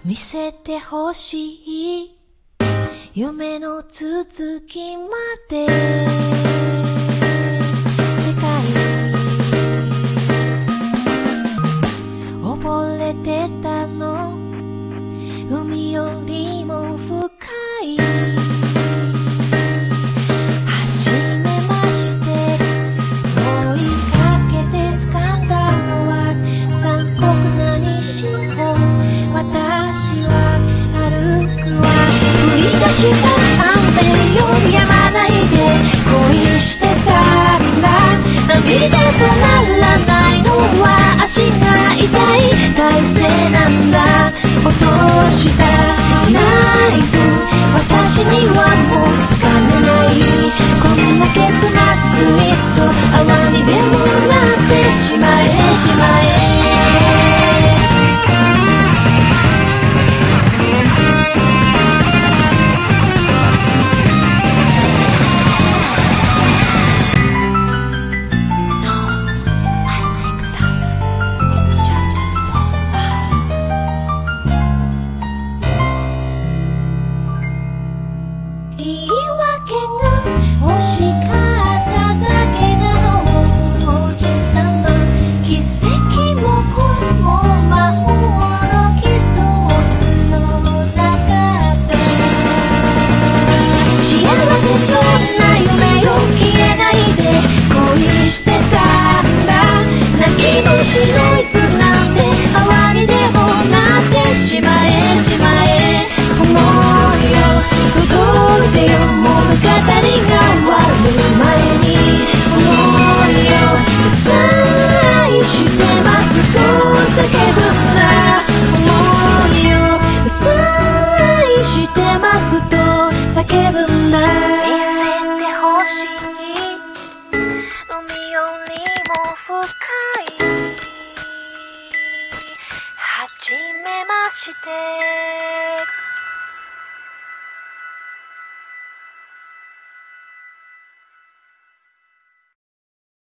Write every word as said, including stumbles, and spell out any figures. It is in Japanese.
見せてほしい夢の続きまで世界溺れてたの海よりも深い初めまして追いかけて掴んだのは残酷な日常私は歩くわ降り出した雨よ止まないで恋してたんだ涙とならないのは足が痛い体勢なんだ落としたナイフ私にはもうつかめないこんな結末いっそ泡にでもなってしまえしまえしないつなんて泡にでもなってしまえしまえ思うよ届いてよ物語が終わる前に思うよ愛してますと叫ぶんだ思うよ愛してますと叫ぶんだ見せてほしい海よりも深いはじめまして